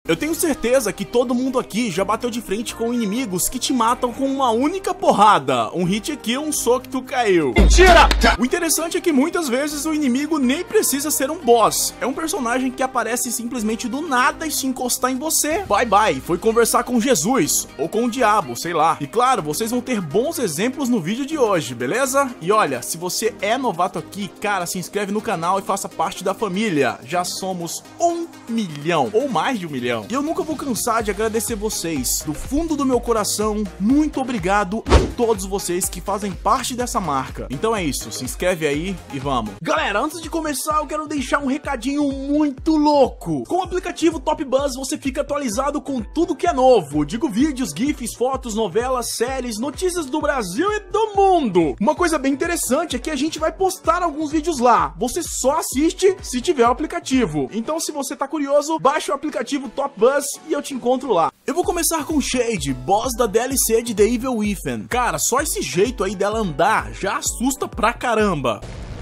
Eu tenho certeza que todo mundo aqui já bateu de frente com inimigos que te matam com uma única porrada. Um hit aqui, um soco que tu caiu. Mentira! O interessante é que muitas vezes o inimigo nem precisa ser um boss. É um personagem que aparece simplesmente do nada e se encostar em você. Bye bye, foi conversar com Jesus, ou com o diabo, sei lá. E claro, vocês vão ter bons exemplos no vídeo de hoje, beleza? E olha, se você é novato aqui, cara, se inscreve no canal e faça parte da família. Já somos 1 milhão, ou mais de 1 milhão. E eu nunca vou cansar de agradecer vocês. Do fundo do meu coração, muito obrigado a todos vocês que fazem parte dessa marca. Então é isso, se inscreve aí e vamos. Galera, antes de começar eu quero deixar um recadinho muito louco. Com o aplicativo Top Buzz você fica atualizado com tudo que é novo. Digo vídeos, gifs, fotos, novelas, séries, notícias do Brasil e do mundo. Uma coisa bem interessante é que a gente vai postar alguns vídeos lá. Você só assiste se tiver o aplicativo. Então se você tá curioso, baixa o aplicativo Top Buzz e eu te encontro lá. Eu vou começar com Shade, boss da DLC de The Evil Within. Cara, só esse jeito aí dela andar já assusta pra caramba.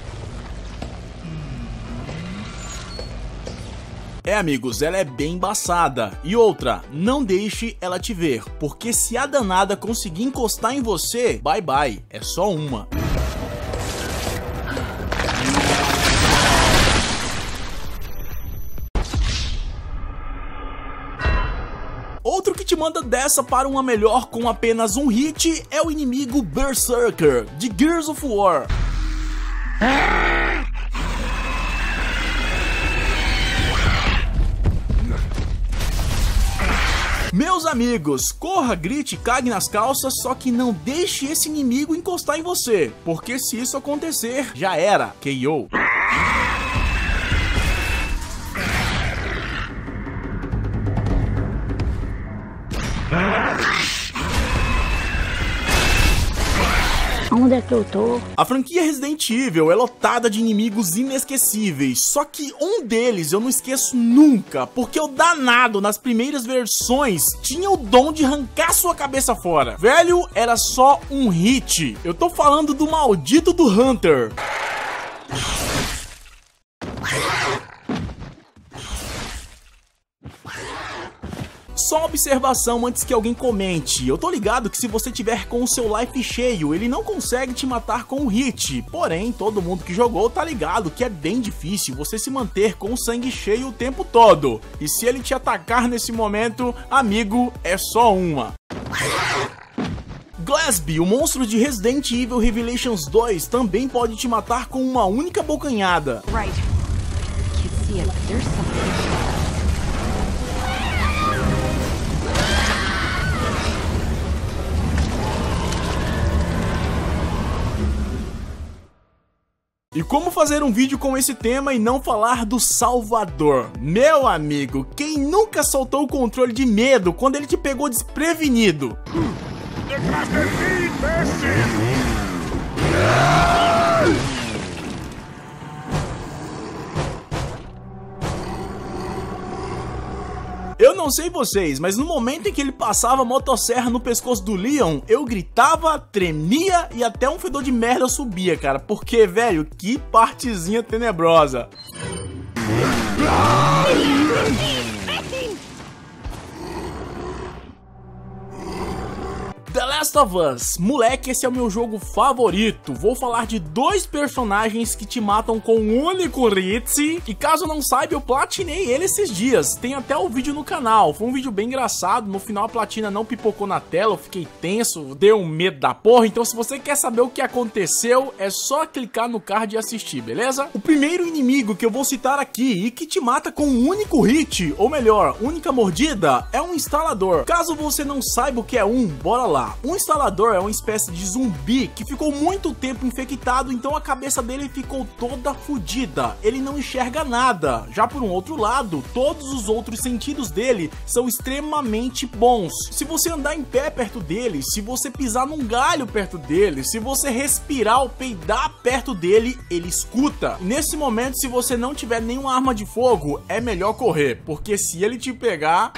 É, amigos, ela é bem embaçada. E outra, não deixe ela te ver, porque se a danada conseguir encostar em você, bye bye, é só uma. Outro que te manda dessa para uma melhor com apenas um hit é o inimigo Berserker, de Gears of War. Meus amigos, corra, grite, cague nas calças, só que não deixe esse inimigo encostar em você, porque se isso acontecer, já era, KO. Onde é que eu tô? A franquia Resident Evil é lotada de inimigos inesquecíveis, só que um deles eu não esqueço nunca, porque o danado nas primeiras versões tinha o dom de arrancar sua cabeça fora. Velho, era só um hit. Eu tô falando do maldito do Hunter. Só uma observação antes que alguém comente. Eu tô ligado que se você tiver com o seu life cheio, ele não consegue te matar com um hit. Porém, todo mundo que jogou tá ligado que é bem difícil você se manter com o sangue cheio o tempo todo. E se ele te atacar nesse momento, amigo, é só uma. Glasby, o monstro de Resident Evil Revelations 2, também pode te matar com uma única bocanhada. Right. Can't see it, but there's something. E como fazer um vídeo com esse tema e não falar do Salvador? Meu amigo, quem nunca soltou o controle de medo quando ele te pegou desprevenido? Eu não sei vocês, mas no momento em que ele passava a motosserra no pescoço do Leon, eu gritava, tremia e até um fedor de merda subia, cara. Porque, velho, que partezinha tenebrosa. The Last of Us. Moleque, esse é o meu jogo favorito. Vou falar de dois personagens que te matam com um único hit. E caso não saiba, eu platinei ele esses dias. Tem até o vídeo no canal. Foi um vídeo bem engraçado. No final a platina não pipocou na tela. Eu fiquei tenso, deu um medo da porra. Então se você quer saber o que aconteceu, é só clicar no card e assistir, beleza? O primeiro inimigo que eu vou citar aqui e que te mata com um único hit, ou melhor, única mordida, é um instalador. Caso você não saiba o que é bora lá. Um instalador é uma espécie de zumbi que ficou muito tempo infectado, então a cabeça dele ficou toda fodida. Ele não enxerga nada. Já por um outro lado, todos os outros sentidos dele são extremamente bons. Se você andar em pé perto dele, se você pisar num galho perto dele, se você respirar ou peidar perto dele, ele escuta. Nesse momento, se você não tiver nenhuma arma de fogo, é melhor correr, porque se ele te pegar...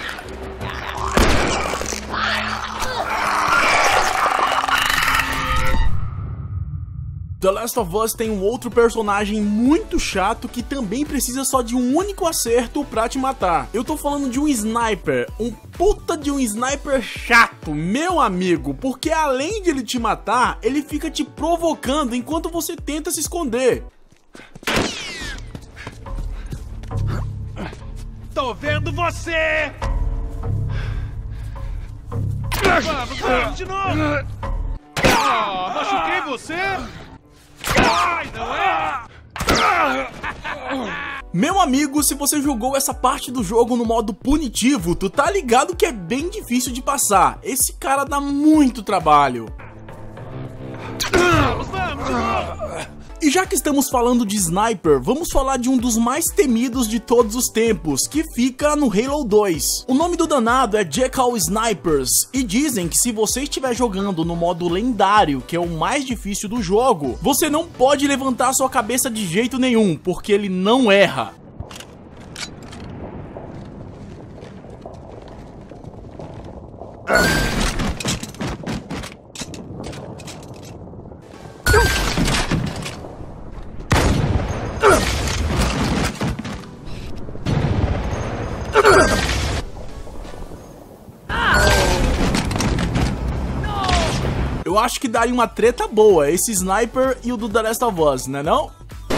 The Last of Us tem um outro personagem muito chato que também precisa só de um único acerto pra te matar. Eu tô falando de um sniper, um puta de um sniper chato, meu amigo, porque além de ele te matar, ele fica te provocando enquanto você tenta se esconder. Tô vendo você! Vamos de novo! Machuquei você? Ai, não é? Meu amigo, se você jogou essa parte do jogo no modo punitivo, tu tá ligado que é bem difícil de passar. Esse cara dá muito trabalho. Vamos de novo! E já que estamos falando de sniper, vamos falar de um dos mais temidos de todos os tempos, que fica no Halo 2. O nome do danado é Jackal Snipers, e dizem que se você estiver jogando no modo lendário, que é o mais difícil do jogo, você não pode levantar sua cabeça de jeito nenhum, porque ele não erra. Eu acho que daria uma treta boa, esse sniper e o do The Last of Us, né não?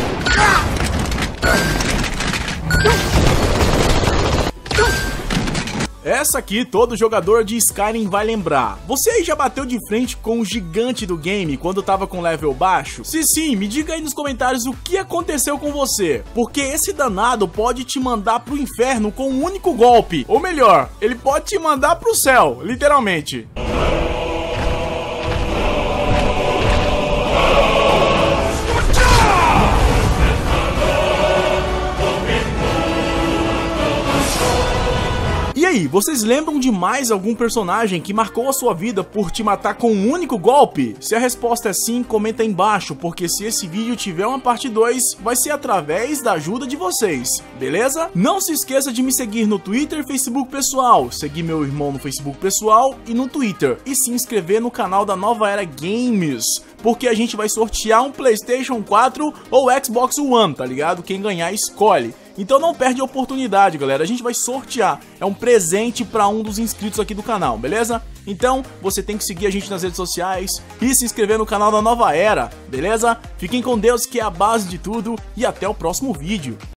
Essa aqui todo jogador de Skyrim vai lembrar. Você aí já bateu de frente com o gigante do game quando tava com level baixo? Se sim, me diga aí nos comentários o que aconteceu com você, porque esse danado pode te mandar pro inferno com um único golpe. Ou melhor, ele pode te mandar pro céu, literalmente. E aí, vocês lembram de mais algum personagem que marcou a sua vida por te matar com um único golpe? Se a resposta é sim, comenta aí embaixo, porque se esse vídeo tiver uma parte 2, vai ser através da ajuda de vocês, beleza? Não se esqueça de me seguir no Twitter e Facebook pessoal, seguir meu irmão no Facebook pessoal e no Twitter, e se inscrever no canal da Nova Era Games, porque a gente vai sortear um PlayStation 4 ou Xbox One, tá ligado? Quem ganhar escolhe. Então não perde a oportunidade, galera, a gente vai sortear, é um presente para um dos inscritos aqui do canal, beleza? Então você tem que seguir a gente nas redes sociais e se inscrever no canal da Nova Era, beleza? Fiquem com Deus, que é a base de tudo, e até o próximo vídeo.